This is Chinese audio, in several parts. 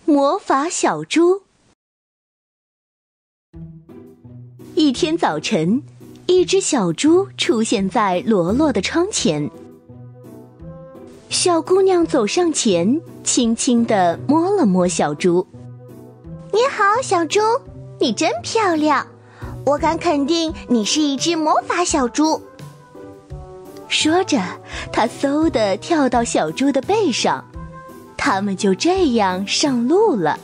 魔法小猪。一天早晨，一只小猪出现在罗罗的窗前。小姑娘走上前，轻轻地摸了摸小猪。 你好，小猪，你真漂亮，我敢肯定你是一只魔法小猪。 说着，她嗖地跳到小猪的背上，他们就这样上路了。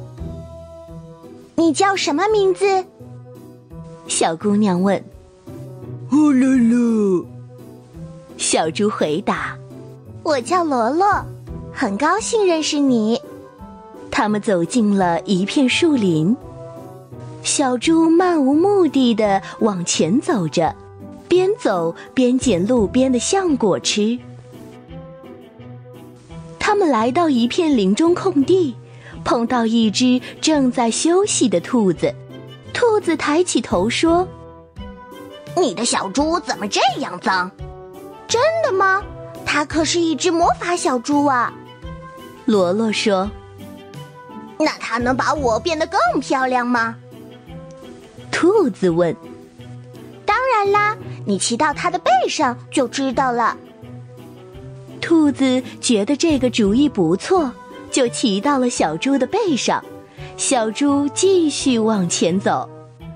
你叫什么名字？ 小姑娘问。 呼噜噜， 小猪回答。 我叫罗罗，很高兴认识你。 他们走进了一片树林，小猪漫无目的地往前走着，边走边捡路边的橡果吃。他们来到一片林中空地，碰到一只正在休息的兔子。兔子抬起头说： 你的小猪怎么这样脏？真的吗？它可是一只魔法小猪啊。 罗罗说。 那它能把我变得更漂亮吗？ 兔子问。 当然啦，你骑到它的背上就知道了。 兔子觉得这个主意不错，就骑到了小猪的背上。小猪继续往前走。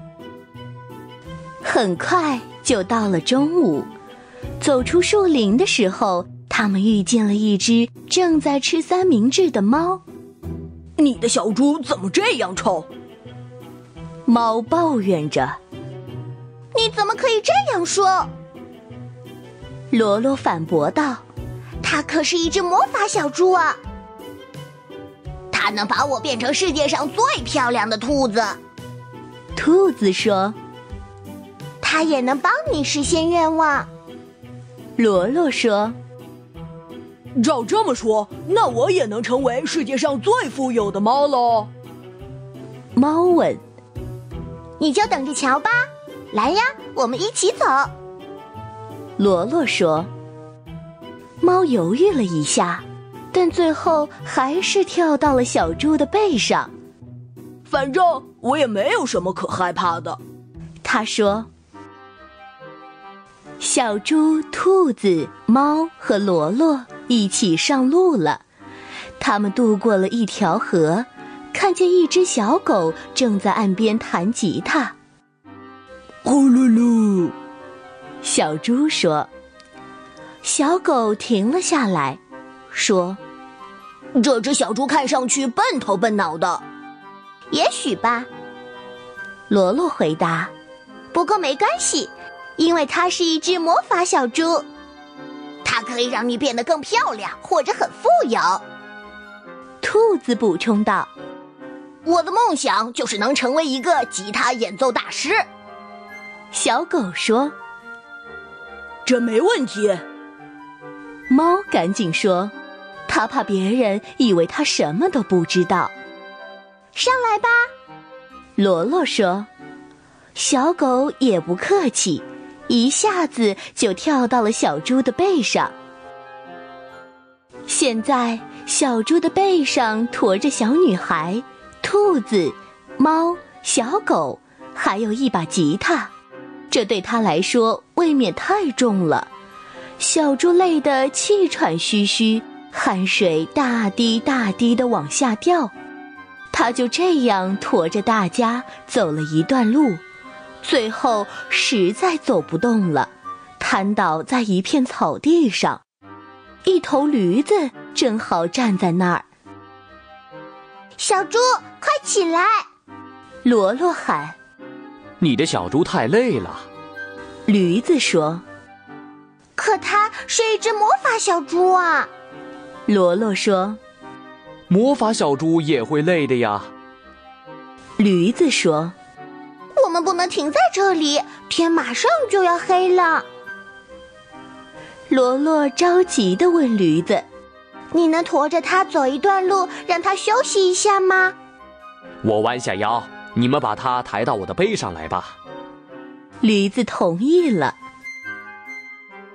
很快就到了中午，走出树林的时候，他们遇见了一只正在吃三明治的猫。 你的小猪怎么这样臭？ 猫抱怨着。 你怎么可以这样说？ 罗罗反驳道。 它可是一只魔法小猪啊，它能把我变成世界上最漂亮的兔子。 兔子说。 它也能帮你实现愿望。 罗罗说。 照这么说，那我也能成为世界上最富有的猫喽？ 猫问。 你就等着瞧吧，来呀，我们一起走。 罗罗说。猫犹豫了一下，但最后还是跳到了小猪的背上。 反正我也没有什么可害怕的， 他说。小猪、兔子、猫和罗罗一起上路了。他们渡过了一条河，看见一只小狗正在岸边弹吉他。 呼噜噜， 小猪说。小狗停了下来，说： 这只小猪看上去笨头笨脑的。 也许吧， 罗罗回答。 不过没关系，因为它是一只魔法小猪，它可以让你变得更漂亮，或者很富有。 兔子补充道。 我的梦想就是能成为一个吉他演奏大师。 小狗说。 这没问题。 猫赶紧说，他怕别人以为他什么都不知道。 上来吧， 罗罗说。小狗也不客气，一下子就跳到了小猪的背上。现在小猪的背上驮着小女孩、兔子、猫、小狗，还有一把吉他，这对他来说未免太重了。小猪累得气喘吁吁，汗水大滴大滴地往下掉。他就这样驮着大家走了一段路，最后实在走不动了，瘫倒在一片草地上。一头驴子正好站在那儿。 小猪，快起来！ 罗罗喊。 你的小猪太累了。 驴子说。 可它是一只魔法小猪啊。 罗罗说。 魔法小猪也会累的呀。 驴子说。 我们不能停在这里，天马上就要黑了。 罗罗着急地问驴子： 你能驮着它走一段路，让它休息一下吗？ 我弯下腰，你们把它抬到我的背上来吧。 驴子同意了。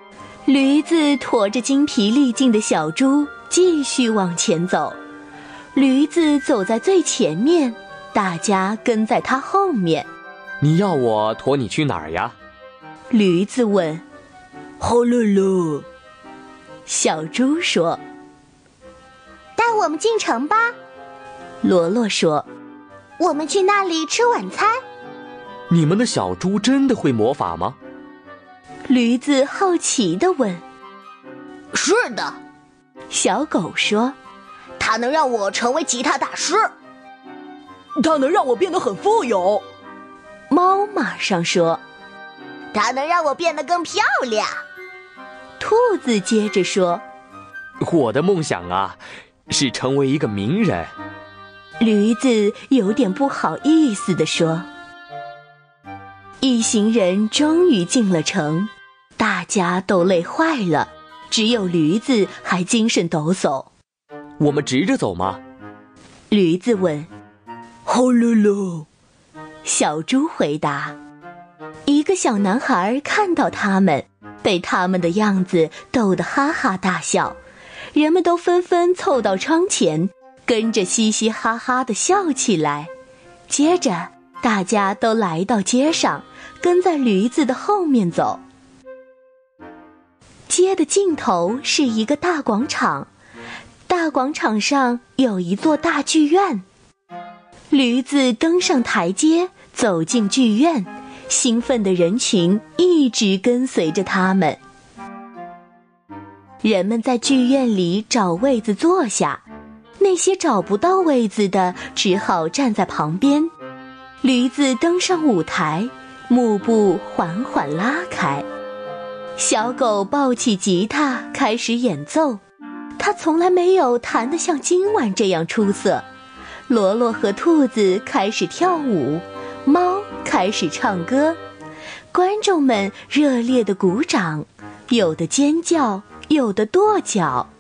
驴子驮着精疲力尽的小猪继续往前走， 驴子走在最前面，大家跟在他后面。 你要我驮你去哪儿呀？ 驴子问。 好乐乐， 小猪说。 带我们进城吧， 罗罗说。 我们去那里吃晚餐。 你们的小猪真的会魔法吗？ 驴子好奇地问。 是的， 小狗说。 它能让我成为吉他大师， 它能让我变得很富有。 猫马上说。 它能让我变得更漂亮。 兔子接着说。 我的梦想啊，是成为一个名人。 驴子有点不好意思地说。一行人终于进了城，大家都累坏了，只有驴子还精神抖擞。 我们直着走吗？ 驴子问。 好乐乐， 小猪回答。一个小男孩看到他们，被他们的样子逗得哈哈大笑，人们都纷纷凑到窗前，跟着嘻嘻哈哈地笑起来。接着大家都来到街上，跟在驴子的后面走。街的尽头是一个大广场，大广场上有一座大剧院。驴子登上台阶，走进剧院，兴奋的人群一直跟随着他们。人们在剧院里找位子坐下，那些找不到位子的只好站在旁边。驴子登上舞台，幕布缓缓拉开。小狗抱起吉他开始演奏，它从来没有弹得像今晚这样出色。罗罗和兔子开始跳舞，猫开始唱歌，观众们热烈地鼓掌，有的尖叫，有的跺脚。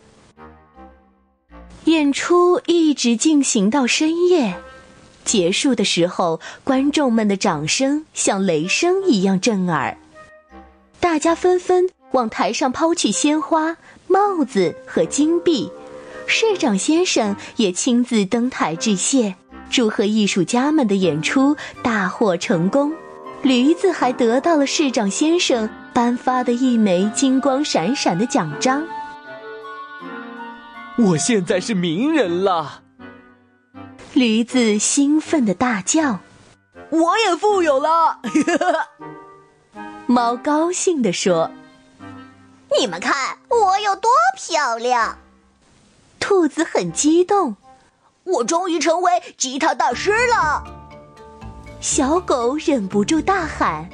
演出一直进行到深夜，结束的时候，观众们的掌声像雷声一样震耳。大家纷纷往台上抛去鲜花、帽子和金币，市长先生也亲自登台致谢，祝贺艺术家们的演出大获成功。驴子还得到了市长先生颁发的一枚金光闪闪的奖章。 我现在是名人了！ 驴子兴奋地大叫。 我也富有了！ 猫高兴地说。 你们看我有多漂亮！ 兔子很激动。 我终于成为吉他大师了！ 小狗忍不住大喊。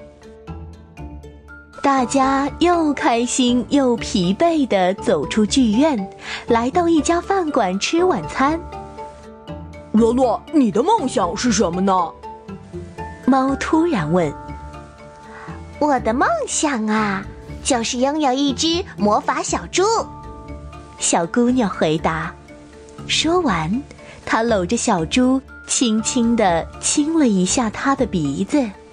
大家又开心又疲惫地走出剧院，来到一家饭馆吃晚餐。 罗罗，你的梦想是什么呢？ 猫突然问。 我的梦想啊，就是拥有一只魔法小猪。 小姑娘回答。说完，她搂着小猪，轻轻地亲了一下它的鼻子。